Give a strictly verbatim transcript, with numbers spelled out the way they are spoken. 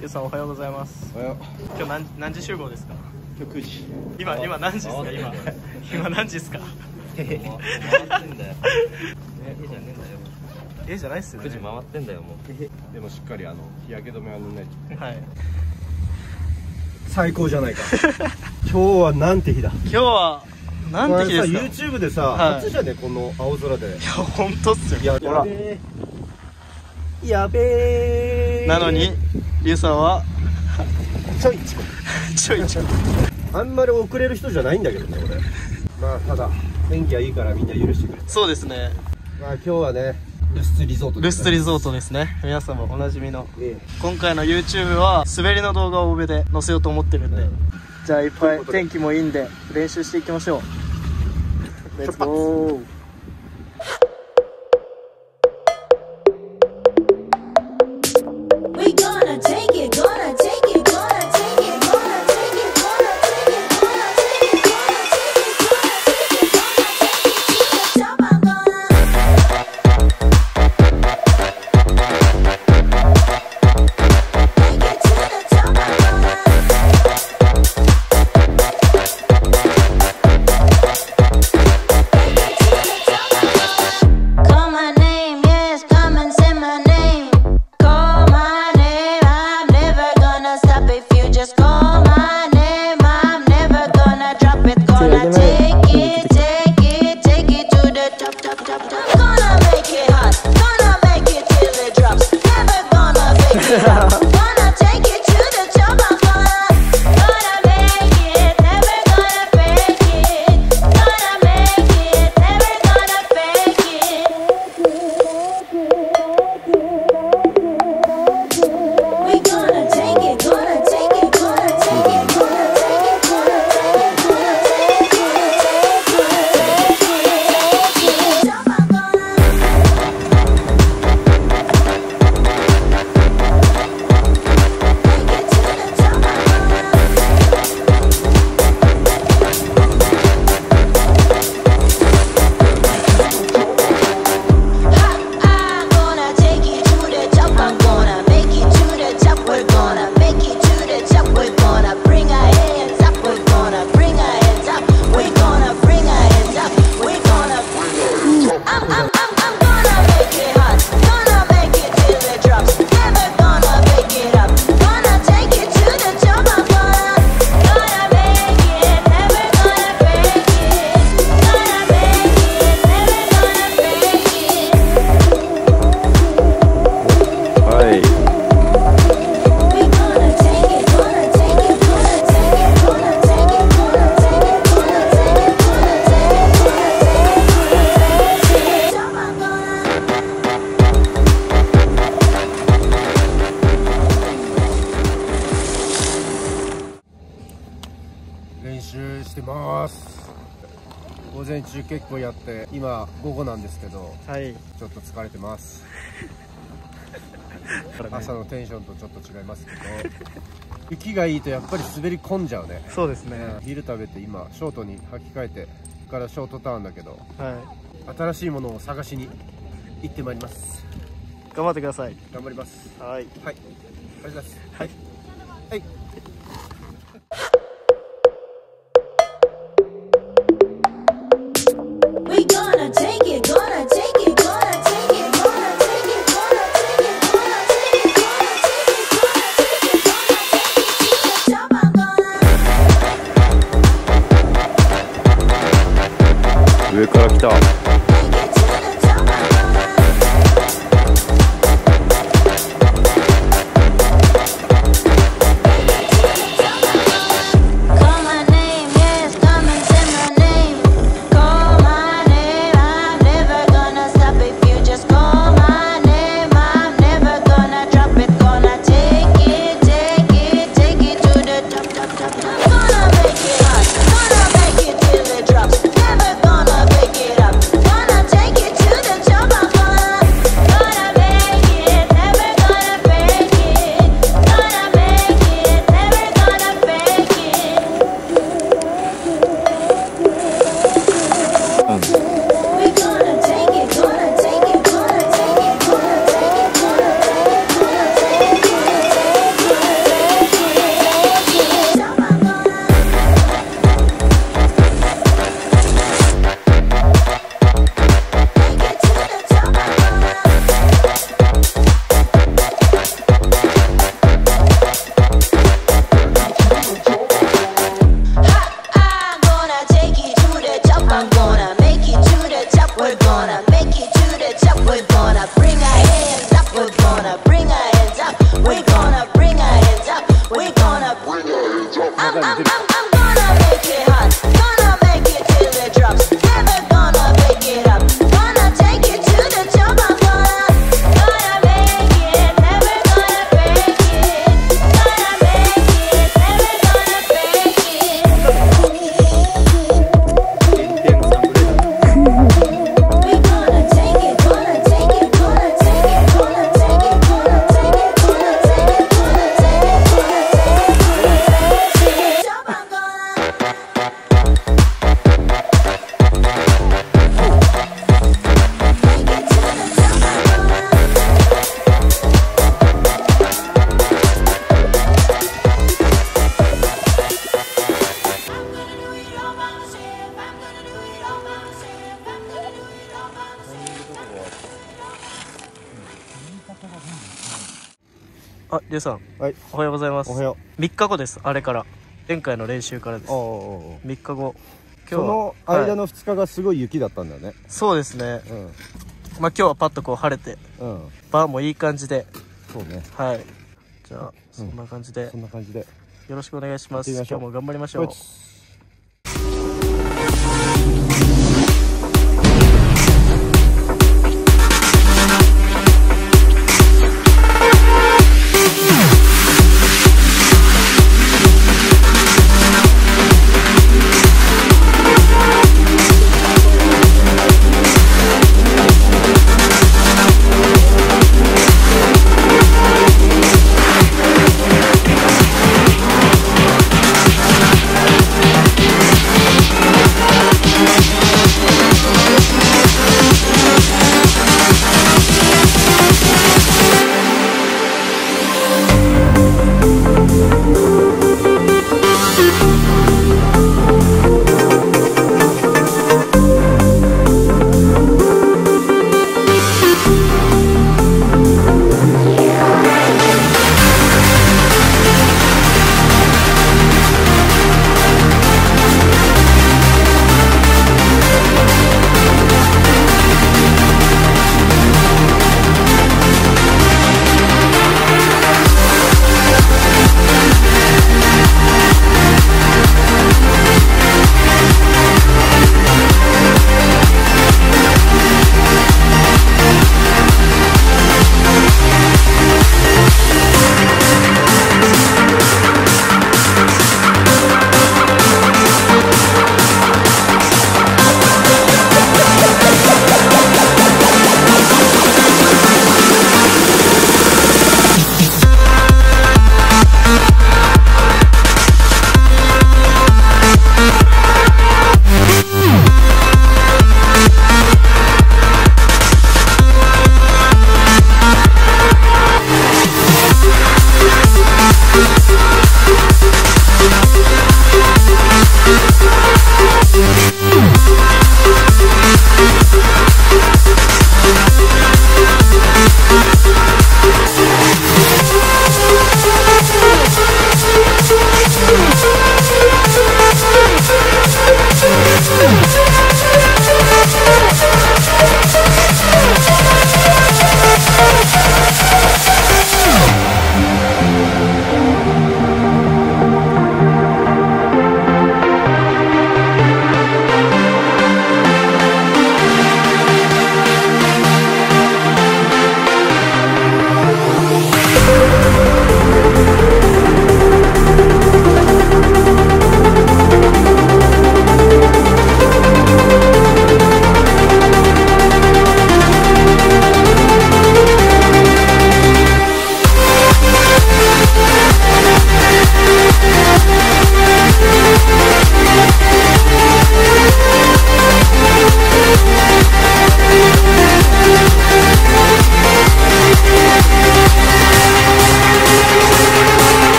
ゆうさんおはようございます。 おはよう。 今日何何時集合ですか？ 今日くじ。 今今何時ですか？今今何時ですか？ 回ってんだよ。えじゃねえんだよ。 えじゃないっすよね。 くじ回ってんだよもう。 でもしっかりあの日焼け止めは塗んないと。 はい。 最高じゃないか。今日はなんて日だ。 今日はなんて日ですか？ YouTube でさ、 はい、 初じゃねこの青空で。いや本当っすよ。いやほら。 やべえ。 なのにゆうさんはちょいちょいちょいちょい。 あんまり遅れる人じゃないんだけどね俺。まあただ天気はいいからみんな許してくれ。 そうですね。 まあ今日はねルスツリゾート。 ルスツリゾートですね。皆様おなじみの、 ええ、今回の YouTube は滑りの動画を上で載せようと思ってるんで、うん、じゃあいっぱい天気もいいんで練習していきましょう。レッツゴー。 練習してます。午前中結構やって今午後なんですけど、はい、ちょっと疲れてます。朝のテンションとちょっと違いますけど雪がいいとやっぱり滑り込んじゃうね。 そうですね、 うん、昼食べて今ショートに履き替えてからショートターンだけど、はい、新しいものを探しに行ってまいります。 頑張ってください。 頑張ります。 はい、はい、 ありがとうございます。はい、はい。 上から来た。 gonna bring our heads up. We gonna bring our heads up. I'm, I'm, I'm, I'm gonna make it hot. Gonna make it till it drops. Never gonna make it up. Gonna take it to the top. I'm gonna, gonna make it. Never gonna break it. Gonna make it. Never gonna break it. We gonna take it. Gonna take it. Gonna take it. Gonna take it. Gonna take it. Gonna take it. Gonna take it. Gonna take it. Top. I'm gonna. あ、りゅうさん、 はい、 おはようございます。 おはよみっかごです。あれから前回の練習からです。 う。おみっかご。 今日その間のふつかがすごい雪だったんだよね。 そうですね。 うん。 まあ今日はパッとこう晴れて、 うん。 バーもいい感じで。 そうね。 はい。じゃあそんな感じで、 そんな感じでよろしくお願いします。 やってみましょう。 今日も頑張りましょう。 こいつ